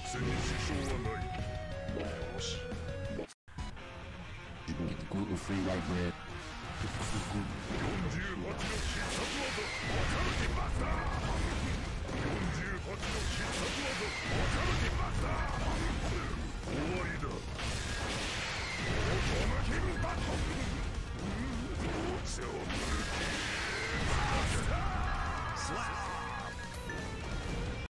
戦に支障はない。よし。 Get the gluten-free white bread. 48の必殺技、バカルティバスター。48の必